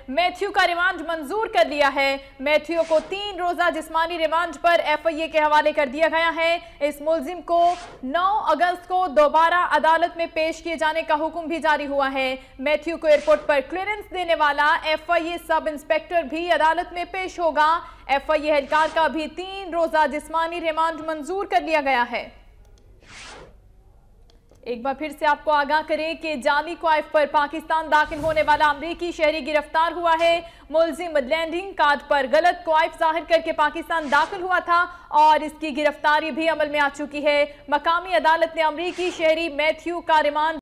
Matthew का remand मंजूर कर लिया है। मैथ्यू को 3 रोजा जिस्मानी रिमांड पर एफआईए के हवाले कर दिया गया है। इस मुलजिम को 9 अगस्त को दोबारा अदालत में पेश किए जाने का हुक्म भी जारी हुआ है। मैथ्यू को एयरपोर्ट पर क्लियरेंस देने वाला एफआईए सब इंस्पेक्टर भी अदालत में पेश होगा। एफआईए एहलकार का भी 3 रोजा जिस्मानी रिमांड मंजूर कर लिया गया है। एक बार फिर से आपको आगाह करें कि जाली क्वाइफ पर पाकिस्तान दाखिल होने वाला अमरीकी शहरी गिरफ्तार हुआ है। मुलजिम लैंडिंग कार्ड पर गलत क्वाइफ जाहिर करके पाकिस्तान दाखिल हुआ था और इसकी गिरफ्तारी भी अमल में आ चुकी है। मकामी अदालत ने अमरीकी शहरी मैथ्यू का रिमांड